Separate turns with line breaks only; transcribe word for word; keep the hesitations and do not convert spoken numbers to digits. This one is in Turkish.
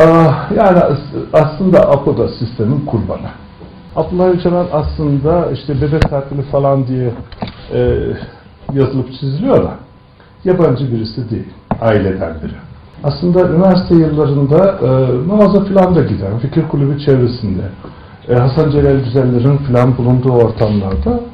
Yani aslında Apo da sistemin kurbanı. Abdullah Öcalan aslında işte bebek katili falan diye e, yazılıp çiziliyor da yabancı birisi değil, aileden biri. Aslında üniversite yıllarında e, namaza filan da giden, fikir kulübü çevresinde, e, Hasan Celal Güzeller'in filan bulunduğu ortamlarda